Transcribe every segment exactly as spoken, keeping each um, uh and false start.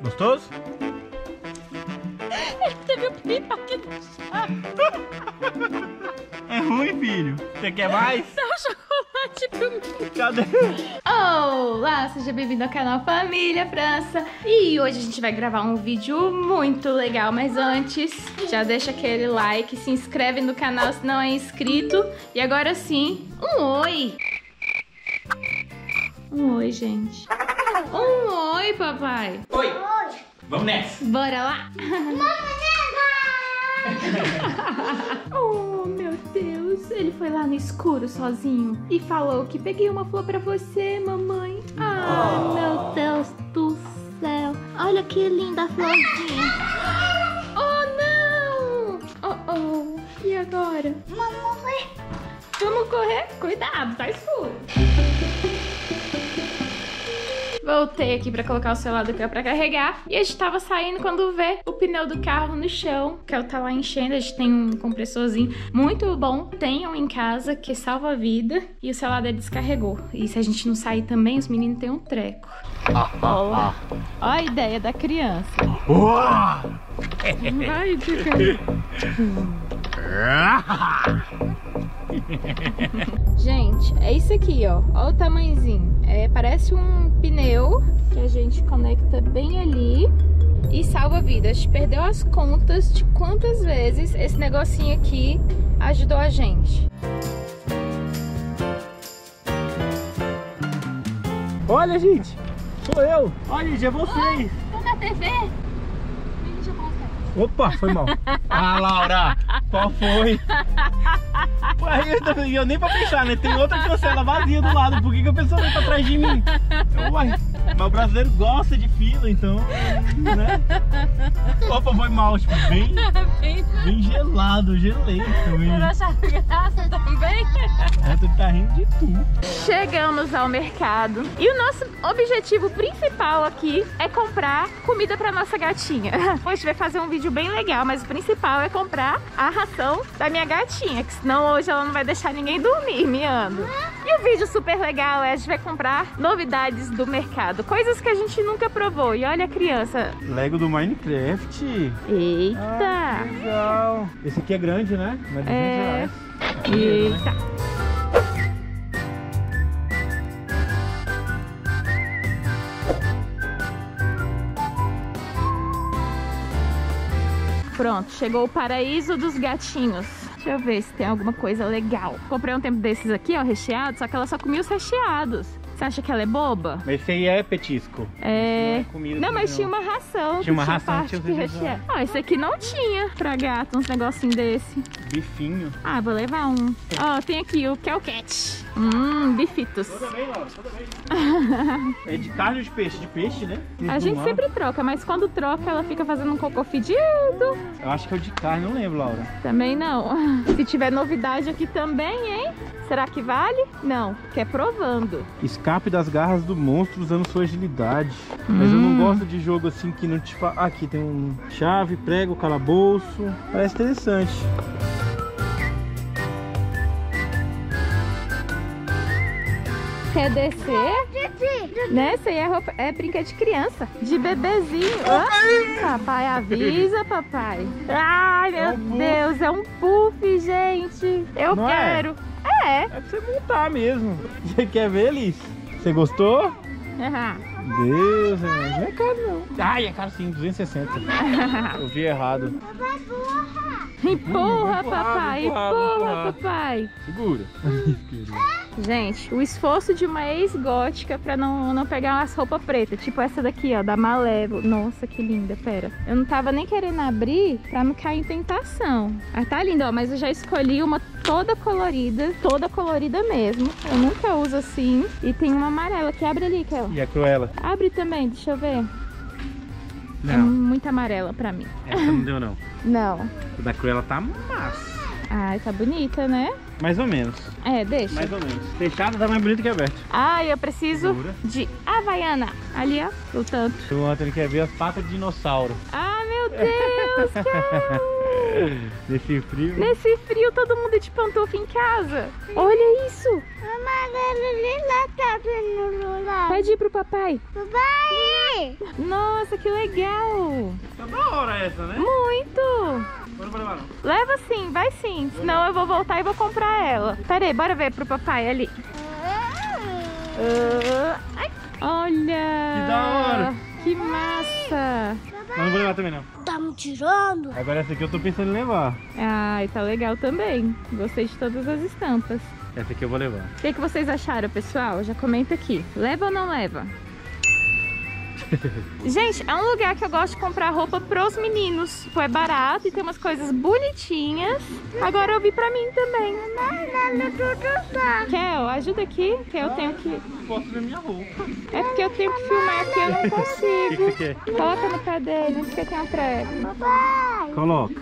Gostoso? Ele teve o pipoque no chão. É ruim, filho. Você quer mais? Dá um chocolate comigo. Cadê? Olá, seja bem-vindo ao canal Família França. E hoje a gente vai gravar um vídeo muito legal. Mas antes, já deixa aquele like, se inscreve no canal se não é inscrito. E agora sim, um oi. Um oi, gente. Um oi, papai. Oi. Oi. Vamos nessa. Bora lá? Oh, meu Deus. Ele foi lá no escuro sozinho e falou que peguei uma flor pra você, mamãe. Ah, oh. Meu Deus do céu. Olha que linda a florzinha. Oh, não. Oh, oh. E agora? Vamos correr. Vamos correr? Cuidado, tá escuro. Voltei aqui pra colocar o celular do carro pra carregar. E a gente tava saindo quando vê o pneu do carro no chão. O carro tá lá enchendo, a gente tem um compressorzinho muito bom. Tenham em casa, que salva a vida. E o celular dele descarregou. E se a gente não sair também, os meninos têm um treco. Olha a ideia da criança. Vai, fica aí. Gente, é isso aqui, ó. Olha o tamanhozinho. É, parece um pneu que a gente conecta bem ali e salva a vida. A gente perdeu as contas de quantas vezes esse negocinho aqui ajudou a gente. Olha, gente, sou eu. Olha, gente, é vocês. Tô na T V. Opa, foi mal. Ah, Laura, qual foi? Ué, eu, eu nem pra pensar, né? Tem outra cancela vazia do lado. Por que, que a pessoa vem pra trás de mim? Ué, mas o brasileiro gosta de fila, então, né? Opa, foi mal, tipo, bem, bem gelado, gelei também. Você achava graça também? É, tu tá rindo de tudo. Chegamos ao mercado e o nosso objetivo principal aqui é comprar comida pra nossa gatinha. Hoje a gente vai fazer um vídeo bem legal, mas o principal é comprar a ração da minha gatinha, que senão hoje ela não vai deixar ninguém dormir, miando. E o vídeo super legal é a gente vai comprar novidades do mercado, coisas que a gente nunca provou. E olha a criança. Lego do Minecraft. Eita. Ah, que legal. Esse aqui é grande, né? Mas é. Reais. Eita. Né? Pronto, chegou o paraíso dos gatinhos. Deixa eu ver se tem alguma coisa legal. Comprei um tempo desses aqui, ó, recheados, só que ela só comia os recheados. Você acha que ela é boba? Mas esse aí é petisco. É... Não, é comida, não mas não. Tinha uma ração. Tinha uma tinha ração, parte tinha que rechear. Ó, esse aqui não tinha pra gato, uns negocinhos desse. Bifinho. Ah, vou levar um. Ó, tem aqui o Kelcat. Hum, bifitos. Toda vez, Laura, toda vez. É de carne ou de peixe? De peixe, né? A gente mar. sempre troca, mas quando troca ela fica fazendo um cocô fedido. Eu acho que é o de carne, não lembro, Laura. Também não. Se tiver novidade aqui também, hein? Será que vale? Não, que é provando. Escape das garras do monstro usando sua agilidade. Hum. Mas eu não gosto de jogo assim que não te fala. Ah, aqui tem um chave, prego, calabouço. Parece interessante. Quer descer? Né? Isso aí é, roupa, é brinquedo de criança, de bebezinho. Oh, papai avisa, papai. Ai, meu é um Deus, é um puff, gente. Eu não quero. É? É. É pra você montar mesmo. Você quer ver, Liz? Você gostou? Uhum. Deus, não é caro não. Ai, é caro sim, duzentos e sessenta. Eu vi errado. Empurra, empurra, papai, empurra, empurra, empurra, papai. Segura. Gente, o esforço de uma ex-gótica pra não, não pegar umas roupas pretas. Tipo essa daqui, ó, da Malévola. Nossa, que linda, pera. Eu não tava nem querendo abrir pra não cair em tentação. Ah, tá linda, ó, mas eu já escolhi uma toda colorida. Toda colorida mesmo. Eu nunca uso assim. E tem uma amarela que abre ali, Kel. E a Cruella? Abre também, deixa eu ver. Não. É muito amarela pra mim. Essa não deu não. Não. O da Cruella tá massa. Ai, tá bonita, né? Mais ou menos. É, deixa. Mais ou menos. Fechada tá mais bonita que aberta. Ai, eu preciso Segura. de Havaiana. Ali, ó, o tanto. O Anthony quer ver as patas de dinossauro. Ai, meu Deus, cara. Nesse frio. Nesse frio, todo mundo de pantufa em casa. Olha isso. Mamãe, ele lá tá vendo lá. Pede ir pro papai. Papai! Nossa, que legal. Tá da hora essa, né? Muito. Bora pra levar, não? Leva sim, vai sim. Senão eu vou voltar e vou comprar ela. Pera aí, bora ver pro papai ali. Uh, ai. Olha. Que da hora. Que massa. Mas não vou levar também, não. Tá me tirando? Agora essa aqui eu tô pensando em levar. Ai, tá legal também. Gostei de todas as estampas. Essa aqui eu vou levar. O que, que vocês acharam, pessoal? Já comenta aqui. Leva ou não leva? Gente, é um lugar que eu gosto de comprar roupa pros meninos. Tipo, é barato e tem umas coisas bonitinhas. Agora eu vi pra mim também. Kel, ajuda aqui, que eu tenho que... Posso ver minha roupa. É porque eu tenho que filmar aqui, eu não consigo. O que, que você quer? Coloca no pé dele, antes que eu tenha um prego. Papai! Coloca.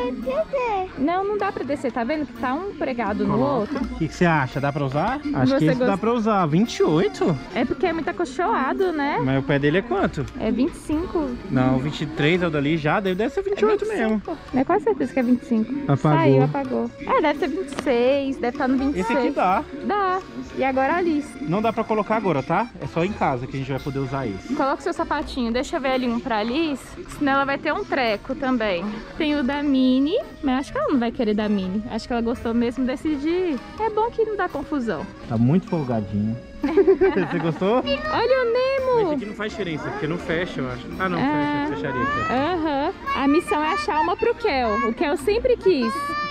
Não, não dá pra descer, tá vendo que tá um pregado no outro? O que, que você acha? Dá pra usar? Acho Você que esse gost- dá pra usar. vinte e oito? É porque é muito acolchoado, né? Mas o pé dele é quanto? É vinte e cinco. Não, vinte e três é o dali já. Deve deve ser vinte e oito mesmo. É quase certeza que é vinte e cinco. Apagou. Saiu, apagou. É, deve ser vinte e seis, deve estar no vinte e seis. Esse aqui dá. Dá. E agora a Alice. Não dá pra colocar agora, tá? É só em casa que a gente vai poder usar esse. Coloca o seu sapatinho, deixa eu ver ali um pra Alice, senão ela vai ter um treco também. Tem o da Mini, mas acho que ela não vai querer da Mini. Acho que ela gostou mesmo desse de... É bom que não dá confusão. Tá muito folgadinho. Você gostou? Olha o Mas esse Nemo! aqui não faz diferença, porque não fecha, eu acho. Ah, não, É. fecha, fecharia aqui. Aham. A missão é achar uma pro Kel. O Kel sempre quis.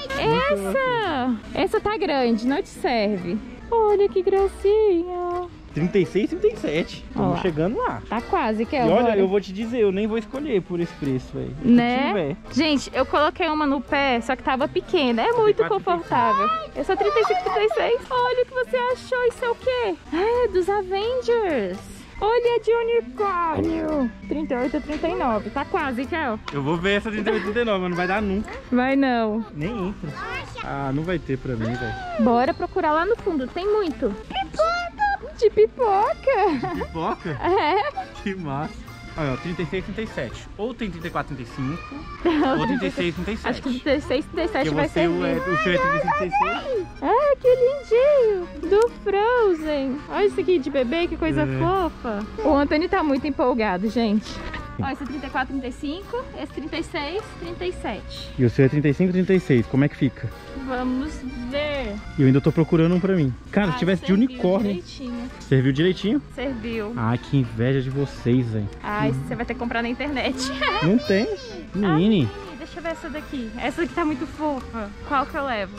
Essa! Essa tá grande, não te serve. Olha que gracinha. trinta e seis, trinta e sete. Ó lá. Estamos chegando lá. Tá quase, Kel. E olha, bora. eu vou te dizer, eu nem vou escolher por esse preço, velho. Né? Gente, eu coloquei uma no pé, só que tava pequena. É muito trinta e quatro, confortável. Eu sou trinta e cinco, trinta e seis. Olha o que você achou. Isso é o quê? Ah, é dos Avengers. Olha de unicórnio. trinta e oito, trinta e nove. Tá quase, Kel. Eu vou ver essa trinta e oito, trinta e nove, mas não vai dar nunca. Vai não. Nem entra. Ah, não vai ter pra mim, velho. Bora procurar lá no fundo. Tem muito. Pipoca. De pipoca. Pipoca? É. Que massa. Olha, ó, trinta e seis, trinta e sete. Ou tem trinta e quatro, trinta e cinco, ou trinta e seis, trinta e sete. Acho que trinta e seis, trinta e sete Porque vai você, ser. o, é, o seu é trinta e cinco, trinta e seis. Ah, que lindinho! Do Frozen. Olha isso aqui de bebê, que coisa É. fofa. O Antônio tá muito empolgado, gente. Ó, esse é trinta e quatro, trinta e cinco, esse trinta e seis, trinta e sete. E o seu é trinta e cinco, trinta e seis. Como é que fica? Vamos ver. E eu ainda tô procurando um pra mim. Cara, se Ah, tivesse de serviu unicórnio. direitinho. Serviu direitinho? Serviu. Ai, que inveja de vocês, velho. Ai, você vai ter que comprar na internet. Não tem. Ah, Mini. deixa eu ver essa daqui. Essa daqui tá muito fofa. Qual que eu levo?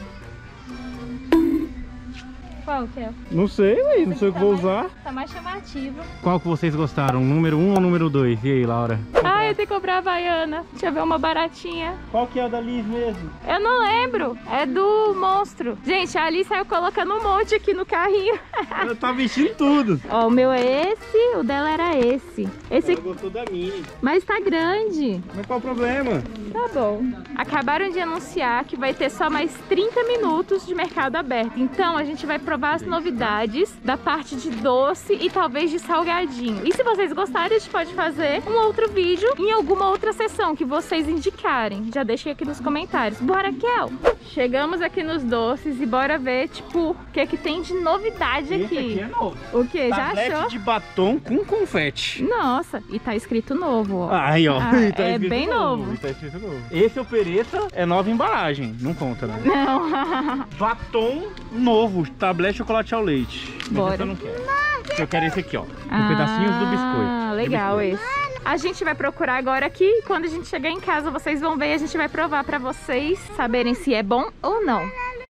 Qual que é? Não sei, velho. Não sei o que Tá vou mais- usar. Tá mais chamativo. Qual que vocês gostaram? Número um ou número dois? E aí, Laura? Ah, eu tenho que comprar a Havaiana. Deixa eu ver uma baratinha. Qual que é o da Liz mesmo? Eu não lembro. É do monstro. Gente, a Ali saiu colocando um monte aqui no carrinho. Ela tá vestindo tudo. Ó, o meu é esse, o dela era esse. Esse Ela aqui, gostou da Mini. mas tá grande. Mas qual o problema? Tá bom. Acabaram de anunciar que vai ter só mais trinta minutos de mercado aberto. Então a gente vai provar as novidades da parte de doce e talvez de salgadinho. E se vocês gostarem, a gente pode fazer um outro vídeo em alguma outra sessão que vocês indicarem. Já deixem aqui nos comentários. Bora, Kel! Chegamos aqui nos doces e bora ver, tipo, o que é que tem de novidade Esse aqui. aqui é novo. O que? Já Tablete achou? de batom com confete. Nossa, e tá escrito novo, ó. Aí, ó. Ah, Tá é escrito bem novo. Tá escrito novo. Esse ofereça é nova embalagem. Não conta, né? Não. Batom novo. Tablete chocolate ao leite. Mas Bora. esse eu não quero. Eu quero esse aqui, ó. Com pedacinhos do biscoito. Ah, Do legal biscoito. esse. A gente vai procurar agora aqui e quando a gente chegar em casa vocês vão ver e a gente vai provar pra vocês saberem se é bom ou não.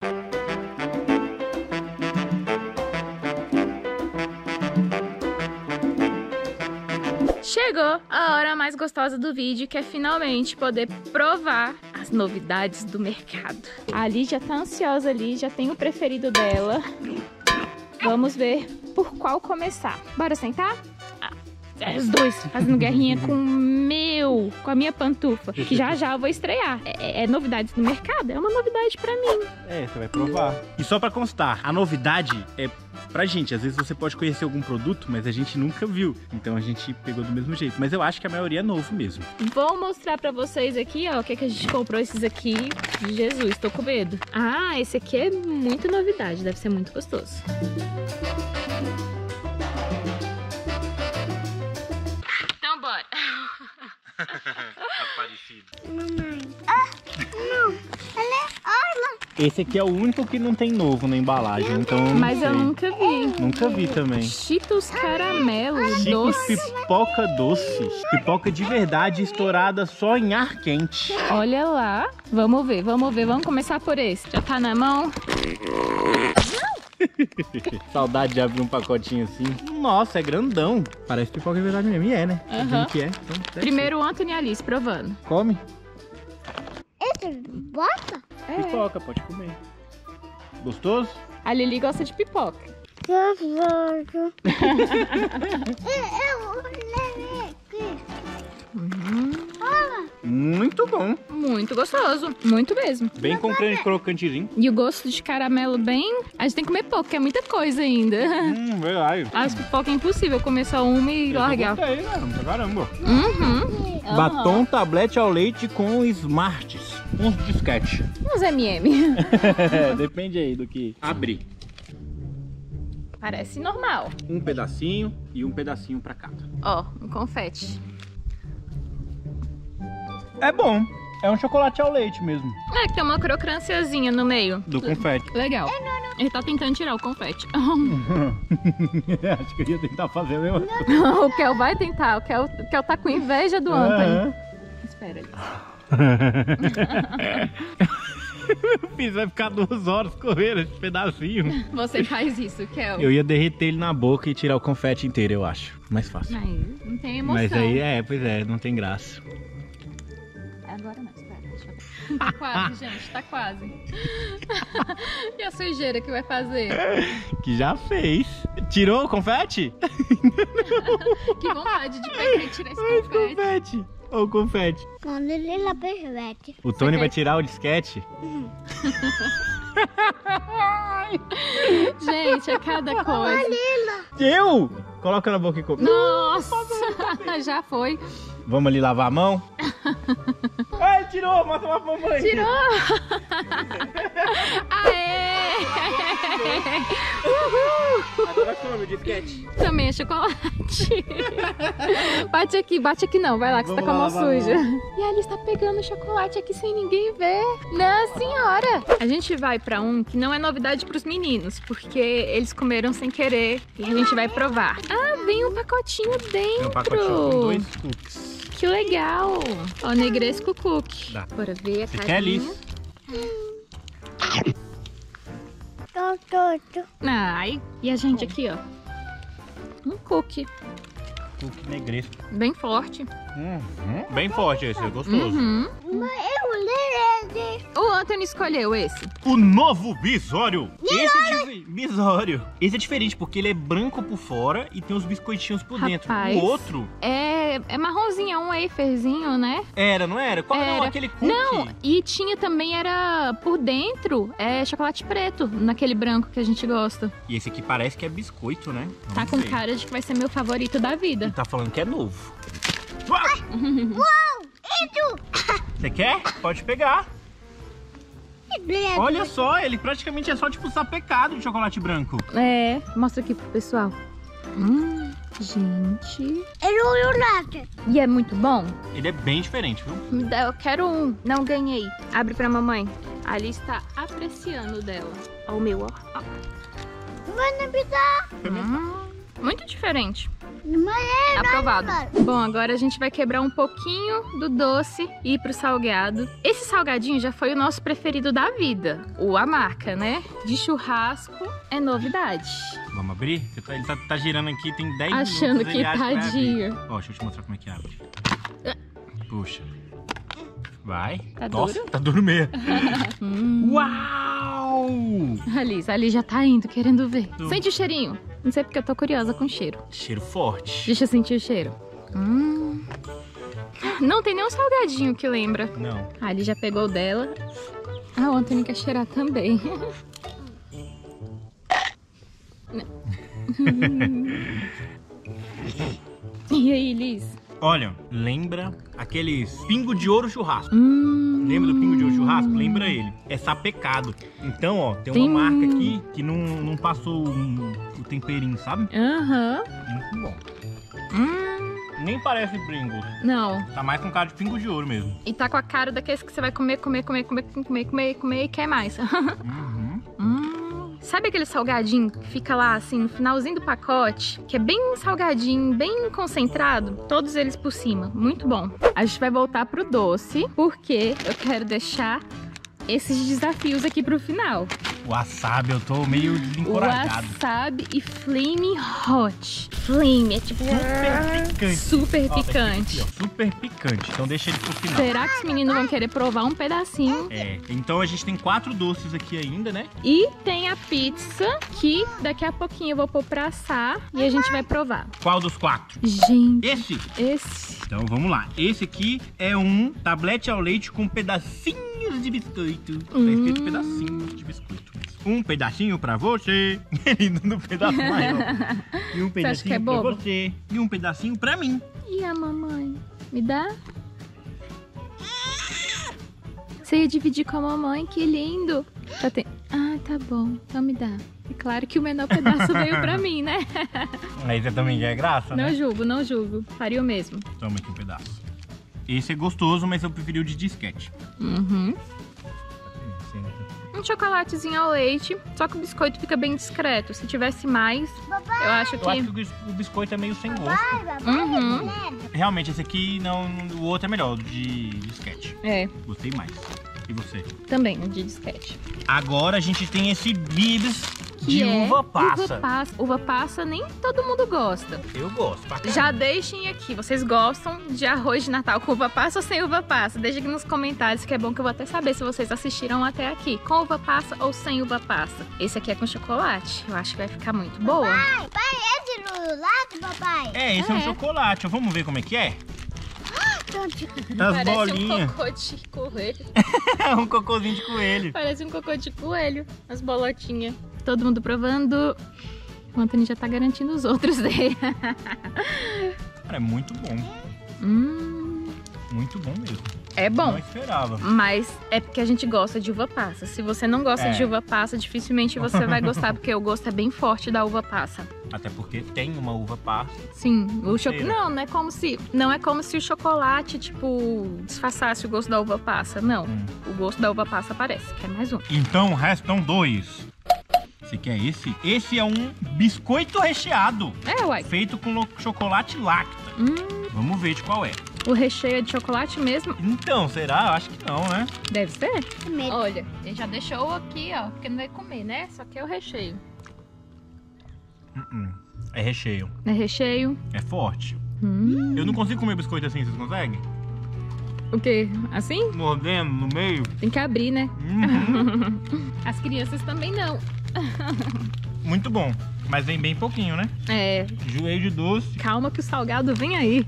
Chegou a hora mais gostosa do vídeo, que é finalmente poder provar as novidades do mercado. A Ali já tá ansiosa ali, já tem o preferido dela. Vamos ver por qual começar. Bora sentar? Ah, é os dois fazendo guerrinha com o meu, com a minha pantufa, que já já eu vou estrear. É, é novidades do mercado? É uma novidade pra mim. É, você vai provar. E só pra constar, a novidade é pra gente. Às vezes você pode conhecer algum produto, mas a gente nunca viu. Então a gente pegou do mesmo jeito. Mas eu acho que a maioria é novo mesmo. Vou mostrar pra vocês aqui, ó, o que, é que a gente comprou esses aqui. Jesus, tô com medo. Ah, esse aqui é muita novidade, deve ser muito gostoso. Então Tá parecido. Mamãe. Ah, não. Ela é orla. Esse aqui é o único que não tem novo na embalagem, então não Mas sei. eu nunca vi. Nunca vi também. Cheetos caramelo Cheetos doce. pipoca doce. Pipoca de verdade estourada só em ar quente. Olha lá. Vamos ver, vamos ver. Vamos começar por esse. Já tá na mão. Saudade de abrir um pacotinho assim. Nossa, é grandão. Parece pipoca de verdade mesmo. E é, né? Aham. Dizendo que é. Então, deve Primeiro o Anthony e a Alice provando. ser. Come. Esse bota? É. Pipoca, pode comer. Gostoso? A Lili gosta de pipoca. Gostoso. Eu vou levar aqui. Uhum. Olha. Muito bom. Muito gostoso. Muito mesmo. Bem com creme crocantezinho. E o gosto de caramelo bem... A gente tem que comer pouco, porque é muita coisa ainda. Hum, verdade. As pipoca é impossível comer só uma e largar. Eu gostei, né? Pra caramba. Uhum. Batom, tablete ao leite com Smarts. Uns disquete. Uns M M. Depende aí do que abrir. Parece normal. Um pedacinho e um pedacinho pra cada. Ó, um confete. É bom. É um chocolate ao leite mesmo. É, que tem uma crocânciazinha no meio. Do confete. Legal. Ele tá tentando tirar o confete. Acho que eu ia tentar fazer mesmo. O Kel vai tentar. O Kel, o Kel tá com inveja do Anthony. Espera aí. Meu filho vai ficar duas horas correndo esse pedacinho. Você faz isso, Kel. Eu ia derreter ele na boca e tirar o confete inteiro, eu acho. Mais fácil. Mas não tem emoção. Mas aí, é, pois é, não tem graça. Agora não, espera. Deixa eu ver. Tá quase, gente. Tá quase. E a sujeira que vai fazer? Que já fez. Tirou o confete? Que vontade de pegar e tirar esse confete. Confete. Olha o confete. Quando ele lá perverte. O Tony quer- vai tirar o disquete? Gente, é cada coisa. Eu? Coloca na boca e come. Nossa! Já foi. Vamos ali lavar a mão? Ai, tirou! Mostra lá pra mamãe. Tirou! Aê! Agora come o disquete. Também é chocolate. Bate aqui, bate aqui não. Vai lá que você tá com a mão Vamos lá, lavar a suja. E a Alice tá pegando o chocolate aqui sem ninguém ver. Não, senhora! A gente vai pra um que não é novidade pros meninos, porque eles comeram sem querer e a gente vai provar. Ah, vem um pacotinho dentro. Tem um pacotinho com dois cookies. Que legal! Ó, negresco cookie. Dá. Bora ver a Você quer, carinha. Alice? Tô todo. Ai, e a gente aqui, ó. Um cookie. Cookie negresco. Bem forte. Uhum. Bem forte esse, é gostoso. Uhum. Mas eu lerei. O Anthony escolheu esse. O novo bisório. Esse de... bisório. Esse é diferente porque ele é branco por fora e tem os biscoitinhos por dentro. Rapaz. O outro É, é marronzinho, é um waferzinho, né? era, não era? Qual não? Era. Aquele cookie. Não, e tinha também, era por dentro, é chocolate preto, naquele branco que a gente gosta. E esse aqui parece que é biscoito, né? Tá Vamos com ver. cara de que vai ser meu favorito da vida. Ele tá falando que é novo. Uau! Isso. Você quer? Pode pegar. Olha só, ele praticamente é só tipo sapecado de chocolate branco. É, mostra aqui pro pessoal. Hum, gente. Eu não E é muito bom? Ele é bem diferente, viu? Me dá, eu quero um. Não ganhei. Abre pra mamãe. A Alice tá apreciando o dela. Ó o meu, ó. ó. Vai me dar. Hum, muito diferente. Mas é Aprovado. Bom, agora a gente vai quebrar um pouquinho do doce e ir pro salgado. Esse salgadinho já foi o nosso preferido da vida. O a marca, né? De churrasco é novidade. Vamos abrir? Você tá- ele tá, tá girando aqui, tem dez Achando minutos. que ele acha vai tadinho. abrir. Ó, deixa eu te mostrar como é que abre. Puxa. Vai. Tá Nossa, duro? tá duro mesmo. Hum. Uau! Alice, ali já tá indo, querendo ver. Hum. Sente o cheirinho. Não sei porque eu tô curiosa com o cheiro. Cheiro forte. Deixa eu sentir o cheiro. Hum. Não tem nenhum salgadinho que lembra. Não. A Ali já pegou o dela. Ah, o Anthony quer cheirar também. E aí, Liz? Olha, lembra aqueles pingo de ouro churrasco. Hum. Lembra do pingo de ouro churrasco? Lembra ele. É sapecado. Então, ó, tem, Tem- uma marca aqui que não, não passou um- o temperinho, sabe? Aham. Muito bom. Hum. Nem parece Pringles. Não. Tá mais com cara de pingo de ouro mesmo. E tá com a cara daqueles que você vai comer, comer, comer, comer, comer, comer, comer e quer mais. Uhum. hum. Sabe aquele salgadinho que fica lá assim no finalzinho do pacote? Que é bem salgadinho, bem concentrado? Todos eles por cima. Muito bom. A gente vai voltar pro doce, porque eu quero deixar esses desafios aqui pro final. Wasabi, eu tô meio encorajado. Wasabi e Flame Hot. Flame é tipo Super picante. super Ó, picante. Aqui, ó, super picante. Então deixa ele pro final. Será que os meninos vão querer provar um pedacinho? É, então a gente tem quatro doces aqui ainda, né? E tem a pizza, que daqui a pouquinho eu vou pôr pra assar e a gente vai provar. Qual dos quatro? Gente, Esse? esse... Então vamos lá. Esse aqui é um tablete ao leite com pedacinhos de biscoito. Tá escrito Hum. pedacinhos de biscoito. Um pedacinho pra você. Ele no pedaço maior. E um acha que é pedacinho pra bobo? você. E um pedacinho pra mim. E a mamãe? Me dá? Você ia dividir com a mamãe? Que lindo! Tá te... Ah, tá bom. Então me dá. É claro que o menor pedaço veio pra mim, né? Aí você também quer graça, Não né? julgo, não julgo. Faria o mesmo. Toma aqui um pedaço. Esse é gostoso, mas eu preferi o de disquete. Uhum. Um chocolatezinho ao leite, só que o biscoito fica bem discreto. Se tivesse mais, eu acho Eu que... acho que o bis- o biscoito é meio sem gosto. Uhum. Realmente, esse aqui, não, o outro é melhor, o de disquete. É, Gostei mais. E você? também, um de disquete. Agora a gente tem esse bibs de Que é uva passa. Uva passa. Uva passa nem todo mundo gosta. Eu gosto. Pra caramba. Já deixem aqui, vocês gostam de arroz de Natal com uva passa ou sem uva passa? Deixem aqui nos comentários, que é bom que eu vou até saber se vocês assistiram até aqui. Com uva passa ou sem uva passa? Esse aqui é com chocolate. Eu acho que vai ficar muito boa. Pai, pai, é de lado, papai? É, esse é. um É. chocolate. Vamos ver como é que é? As Parece bolinhas. um cocô de coelho. É um cocôzinho de coelho. Parece um cocô de coelho. As bolotinhas. Todo mundo provando. O Antônio já tá garantindo os outros dele. Cara, é muito bom. hum, Muito bom mesmo. é bom. Não esperava. Mas é porque a gente gosta de uva passa. Se você não gosta É. de uva passa, dificilmente você vai gostar, porque o gosto é bem forte da uva passa. Até porque tem uma uva passa. Sim, o cho... Inteira. não, não é como se não é como se o chocolate tipo disfarçasse o gosto da uva passa. Não, Hum. o gosto da uva passa aparece. Quer mais um? Então restam dois. Você quer esse? Esse é um biscoito recheado, É, uai. feito com lo- chocolate lacta. Hum, Vamos ver de qual é. o recheio é de chocolate mesmo? Então, será? Eu acho que não, né? Deve ser. Medo. Olha, ele já deixou aqui, ó, porque não vai comer, né? Só que é o recheio. Uh-uh. É recheio. É recheio. É forte. Hum. Eu não consigo comer biscoito assim, vocês conseguem? O quê? Assim? Mordendo no meio. Tem que abrir, né? Uhum. As crianças também não. Muito bom. Mas vem bem pouquinho, né? É, Joelho de doce. calma que o salgado vem aí.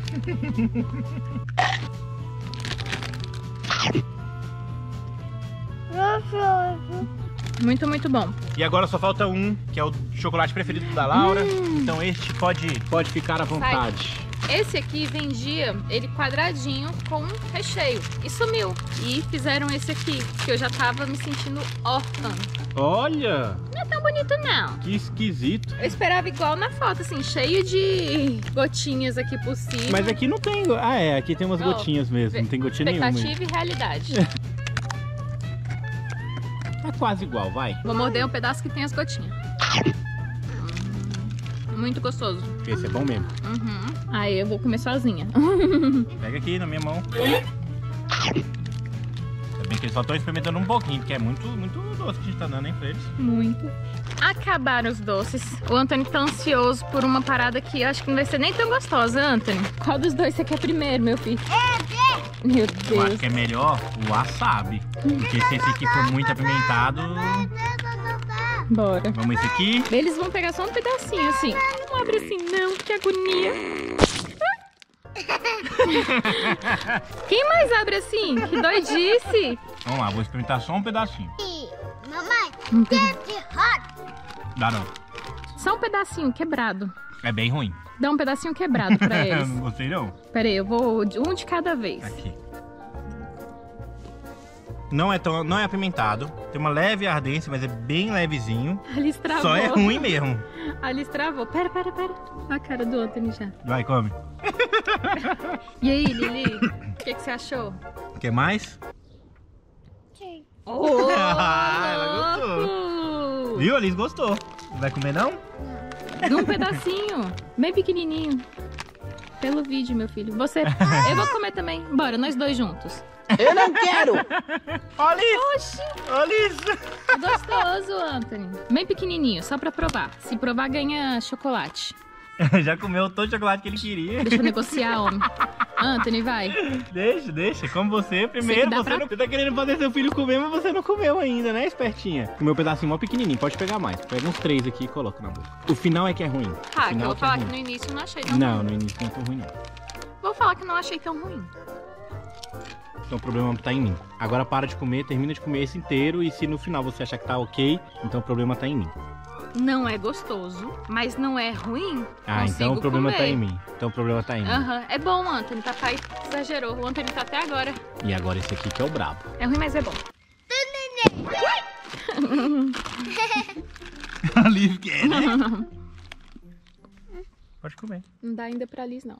Gostoso. Muito, muito bom. E agora só falta um, que é o chocolate preferido da Laura. Então este pode, pode ficar à vontade. Esse aqui vendia ele quadradinho com recheio e sumiu. E fizeram esse aqui, que eu já tava me sentindo órfã. Olha, Não é tão bonito não. que esquisito. Eu esperava igual na foto, assim, cheio de gotinhas aqui por cima. Mas aqui não tem... Ah, é, aqui tem umas Ó, gotinhas mesmo, não tem gotinha nenhuma. expectativa e realidade. É quase igual, vai. Vou morder um pedaço que tem as gotinhas. Hum, Muito gostoso. Esse é bom mesmo. Uhum. Aí eu vou comer sozinha. Pega aqui na minha mão. Ainda bem que eles só estão experimentando um pouquinho, porque é muito, muito doce que a gente tá dando, hein, pra eles. Muito. Acabaram os doces. O Antônio tá ansioso por uma parada que eu acho que não vai ser nem tão gostosa, Antônio. Qual dos dois você quer primeiro, meu filho? Meu Eu acho Deus. que é melhor o wasabi. Porque se esse aqui for muito apimentado... Bora. Vamos esse aqui. Eles vão pegar só um pedacinho, assim. Não abre assim, não. Que agonia. Quem mais abre assim? Que doidice. Vamos lá, vou experimentar só um pedacinho. Mamãe, Um peda- get hot. Dá não. Só um pedacinho quebrado. É bem ruim. Dá um pedacinho quebrado pra eles. Não gostei não. Pera aí, eu vou um de cada vez. Aqui. Não é, tão, não é apimentado. Tem uma leve ardência, mas é bem levezinho. A Alice travou. Só é ruim mesmo. A Alice travou. Pera, pera, pera. Olha a cara do Anthony já. Vai, come. E aí, Lili? O que, que você achou? Quer mais? Sim. Oh, Ela gostou. Viu? A Alice gostou. Vai comer não? De um pedacinho. Bem pequenininho. Pelo vídeo, meu filho. Você... Eu vou comer também. Bora, nós dois juntos. Eu não quero! Olha isso! Oxi! Olha isso! É gostoso, Anthony. Bem pequenininho, só pra provar. Se provar, ganha chocolate. Já comeu todo o chocolate que ele queria. Deixa eu negociar, homem. Anthony, vai. Deixa, deixa. Como você primeiro. Você, você, pra... não... você tá querendo fazer seu filho comer, mas você não comeu ainda, né, espertinha? Comeu um pedacinho mó pequenininho, pode pegar mais. Pega uns três aqui e coloca na boca. O final é que é ruim. Ah, que eu vou que falar é que ruim. no início eu não achei tão Não, ruim. no início não é tão ruim, não. Vou falar que não achei tão ruim. Então o problema tá em mim. Agora para de comer, termina de comer esse inteiro. E se no final você achar que tá ok, então o problema tá em mim. Não é gostoso, mas não é ruim. Ah, então o problema comer. tá em mim. Então o problema tá em mim. Aham, uhum. É bom, Anthony. Papai exagerou. O Anthony tá até agora. E agora esse aqui que é o brabo. É ruim, mas é bom. A Liv quer, né? Pode comer. Não dá ainda pra Liz, não.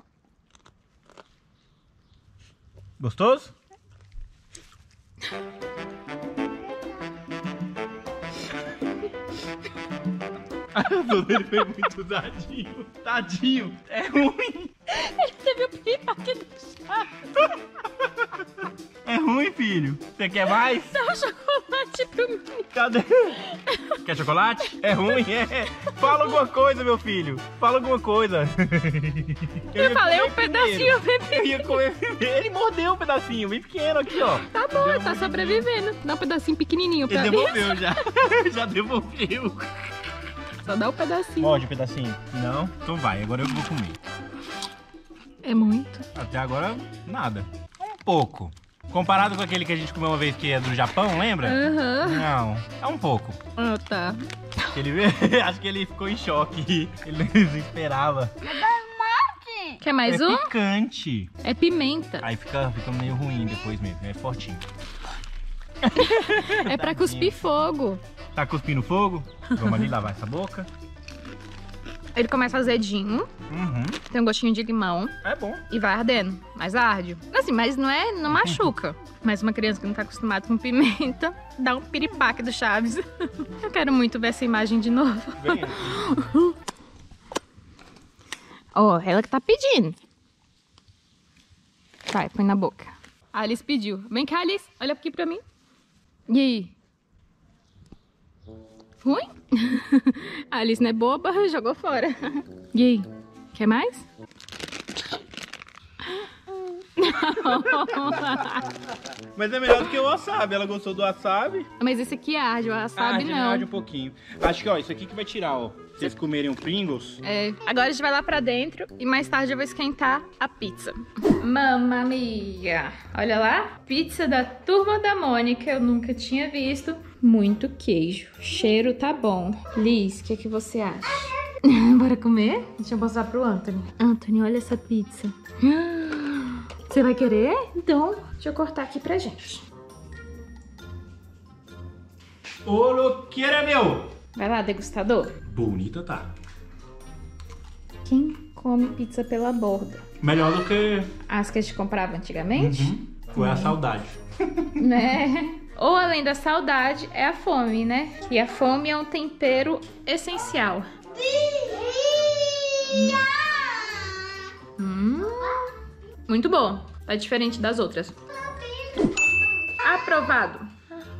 Gostoso? Ele foi muito tadinho. Tadinho. É ruim. Ele teve o piripaque do chá. É ruim, filho. Você quer mais? Dá um chocolate pro menino. Cadê? Quer chocolate? É ruim, é. Fala alguma coisa, meu filho. Fala alguma coisa. Eu, eu falei um primeiro. pedacinho bem Eu pequeno. ia comer primeiro. Ele mordeu um pedacinho bem pequeno aqui, ó. Tá bom, ele tá sobrevivendo. Dá um pedacinho pequenininho pra Ele mim. devolveu já. Já devolveu. Só dá um pedacinho. Morde um pedacinho. Não? Então vai, agora eu vou comer. É muito. Até agora, nada. Um pouco. Comparado com aquele que a gente comeu uma vez que é do Japão, lembra? Aham. Não, é um pouco. Ah, tá. Ele veio, acho que ele ficou em choque. Ele não esperava. Quer mais é um? picante. É pimenta. Aí fica, fica meio ruim depois mesmo, é fortinho. É pra cuspir fogo. Tá cuspindo fogo? Vamos ali lavar essa boca. Ele começa azedinho, Uhum. tem um gostinho de limão É bom. e vai ardendo, mas arde. Assim, mas não é, não machuca. Mas uma criança que não tá acostumada com pimenta, dá um piripaque do Chaves. Eu quero muito ver essa imagem de novo. Vem. Ó, oh, ela que tá pedindo. Vai, põe na boca. A Alice pediu. Vem cá, Alice, olha aqui pra mim. E aí? Ruim? A Alice não é boba, jogou fora. E aí? Quer mais? Mas é melhor do que o wasabi. Ela gostou do wasabi. Mas esse aqui arde, o wasabi Arde, não. arde um pouquinho. Acho que, ó, isso aqui que vai tirar, ó. Se vocês comerem o Pringles. É, agora a gente vai lá pra dentro e mais tarde eu vou esquentar a pizza. Mamma mia! Olha lá, pizza da Turma da Mônica, eu nunca tinha visto. Muito queijo, cheiro tá bom. Liz, o que, que você acha? Bora comer? Deixa eu mostrar pro Anthony. Anthony, olha essa pizza. Você vai querer? Então, deixa eu cortar aqui pra gente. Ô, louqueira, meu! Vai lá, degustador. Bonita tá. Quem come pizza pela borda? Melhor do que... As que a gente comprava antigamente? Uhum. Foi a saudade. Né? Ou além da saudade, é a fome, né? E a fome é um tempero essencial. Hum, muito bom. Tá diferente das outras. Aprovado.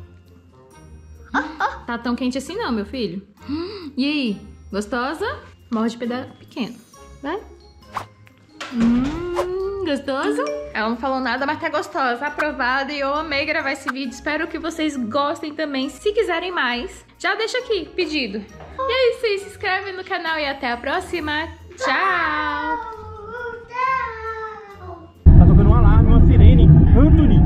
Tá tão quente assim não, meu filho. E aí? Gostosa? Morde pedaço pequeno. Vai. Hum, gostoso? Ela não falou nada, mas tá gostosa. Aprovado. E eu amei gravar esse vídeo. Espero que vocês gostem também. Se quiserem mais, já deixa aqui, pedido. E é isso aí. Se inscreve no canal e até a próxima. Tchau! Tá tocando um alarme, uma sirene. Anthony!